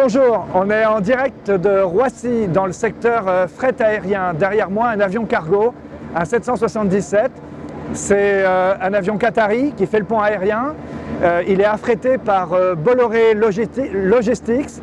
Bonjour, on est en direct de Roissy dans le secteur fret aérien. Derrière moi, un avion cargo, un 777. C'est un avion qatari qui fait le pont aérien. Il est affrété par Bolloré Logistics.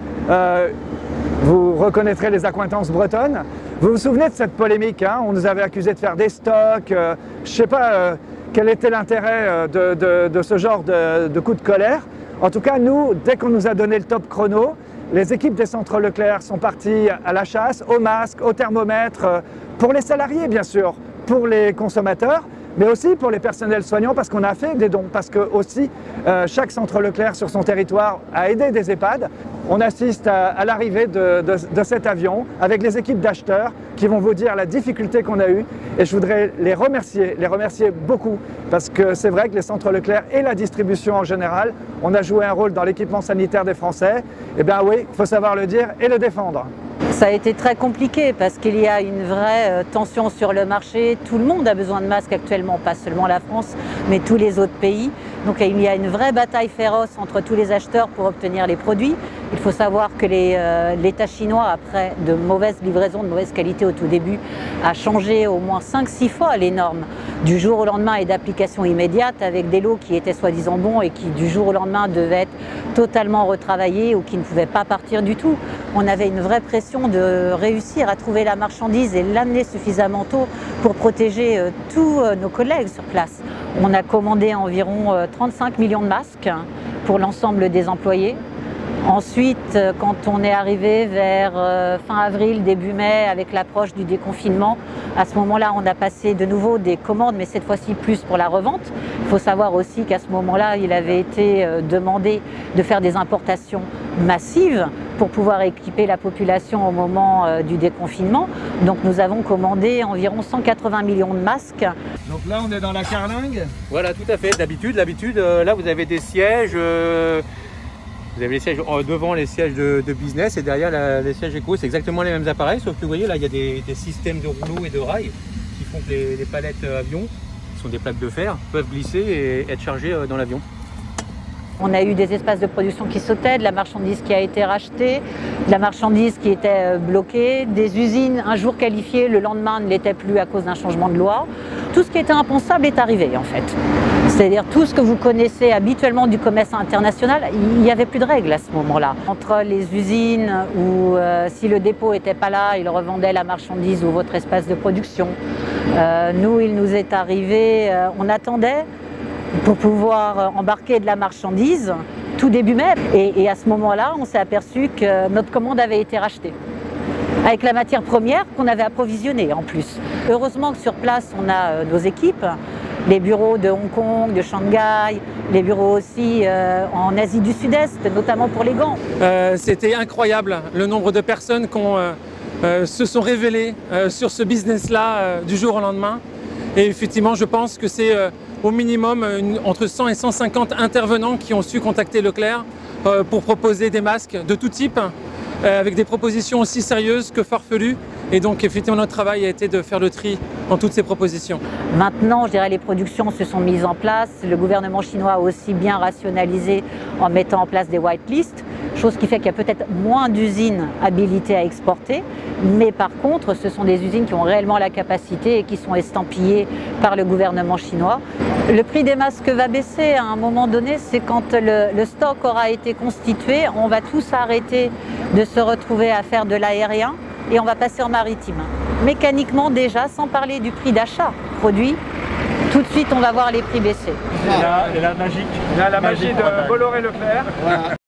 Vous reconnaîtrez les accointances bretonnes. Vous vous souvenez de cette polémique, hein? On nous avait accusé de faire des stocks. Je ne sais pas quel était l'intérêt de ce genre de coup de colère. En tout cas, nous, dès qu'on nous a donné le top chrono, les équipes des centres Leclerc sont parties à la chasse, aux masques, au thermomètre, pour les salariés bien sûr, pour les consommateurs, mais aussi pour les personnels soignants parce qu'on a fait des dons, parce que aussi chaque centre Leclerc sur son territoire a aidé des EHPAD. On assiste à l'arrivée de cet avion avec les équipes d'acheteurs qui vont vous dire la difficulté qu'on a eue et je voudrais les remercier beaucoup parce que c'est vrai que les centres Leclerc et la distribution en général, on a joué un rôle dans l'équipement sanitaire des Français. Eh bien oui, il faut savoir le dire et le défendre. Ça a été très compliqué parce qu'il y a une vraie tension sur le marché. Tout le monde a besoin de masques actuellement, pas seulement la France, mais tous les autres pays. Donc il y a une vraie bataille féroce entre tous les acheteurs pour obtenir les produits. Il faut savoir que l'État chinois, après de mauvaises livraisons, de mauvaise qualité au tout début, a changé au moins 5-6 fois les normes du jour au lendemain et d'application immédiate avec des lots qui étaient soi-disant bons et qui du jour au lendemain devaient être totalement retravaillés ou qui ne pouvaient pas partir du tout. On avait une vraie pression de réussir à trouver la marchandise et l'amener suffisamment tôt pour protéger tous nos collègues sur place. On a commandé environ 35 millions de masques pour l'ensemble des employés. Ensuite, quand on est arrivé vers fin avril, début mai, avec l'approche du déconfinement, à ce moment-là, on a passé de nouveau des commandes, mais cette fois-ci plus pour la revente. Il faut savoir aussi qu'à ce moment-là, il avait été demandé de faire des importations massives pour pouvoir équiper la population au moment du déconfinement. Donc nous avons commandé environ 180 millions de masques. Donc là, on est dans la carlingue. Voilà, tout à fait. D'habitude, là, vous avez des sièges. Vous avez les sièges devant les sièges de business et derrière les sièges éco. C'est exactement les mêmes appareils, sauf que vous voyez là, il y a des systèmes de rouleaux et de rails qui font que les palettes avions, qui sont des plaques de fer, peuvent glisser et être chargées dans l'avion. On a eu des espaces de production qui sautaient, de la marchandise qui a été rachetée, de la marchandise qui était bloquée, des usines un jour qualifiées, le lendemain ne l'étaient plus à cause d'un changement de loi. Tout ce qui était impensable est arrivé en fait. C'est-à-dire tout ce que vous connaissez habituellement du commerce international, il n'y avait plus de règles à ce moment-là. Entre les usines où si le dépôt n'était pas là, ils revendaient la marchandise ou votre espace de production. Nous, il nous est arrivé, on attendait pour pouvoir embarquer de la marchandise tout début mai. Et à ce moment-là, on s'est aperçu que notre commande avait été rachetée avec la matière première qu'on avait approvisionnée en plus. Heureusement que sur place, on a nos équipes, les bureaux de Hong Kong, de Shanghai, les bureaux aussi en Asie du Sud-Est, notamment pour les gants. C'était incroyable le nombre de personnes qui se sont révélées sur ce business-là du jour au lendemain. Et effectivement, je pense que c'est au minimum entre 100 et 150 intervenants qui ont su contacter Leclerc pour proposer des masques de tout type, avec des propositions aussi sérieuses que farfelues. Et donc effectivement notre travail a été de faire le tri dans toutes ces propositions. Maintenant, je dirais, les productions se sont mises en place. Le gouvernement chinois a aussi bien rationalisé en mettant en place des whitelists, chose qui fait qu'il y a peut-être moins d'usines habilitées à exporter, mais par contre ce sont des usines qui ont réellement la capacité et qui sont estampillées par le gouvernement chinois. Le prix des masques va baisser à un moment donné, c'est quand le stock aura été constitué, on va tous arrêter de se retrouver à faire de l'aérien et on va passer en maritime. Mécaniquement déjà, sans parler du prix d'achat produit, tout de suite on va voir les prix baisser. Et là, magique. Là, la magie de Bolloré Leclerc. Voilà.